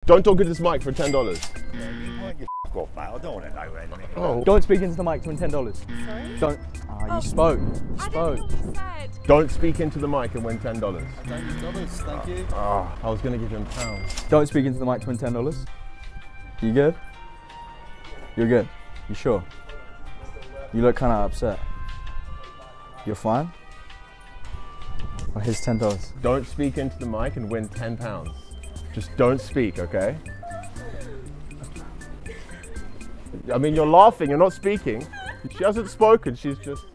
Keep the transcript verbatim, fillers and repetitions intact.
Don't talk into this mic for ten dollars. You f off, mate. I don't want to know anything. Oh. Don't speak into the mic to win ten dollars. Sorry? Don't. Ah, you Oh. spoke. You I spoke. don't know what you said. Don't speak into the mic and win ten dollars. Thank you, dollars. Thank you. Oh, I was going to give him pounds. Don't speak into the mic to win ten dollars. You good? You're good. You sure? You look kind of upset. You're fine? Oh, here's ten dollars. Don't speak into the mic and win ten pounds. Just don't speak, okay? I mean, you're laughing, you're not speaking. She hasn't spoken, she's just...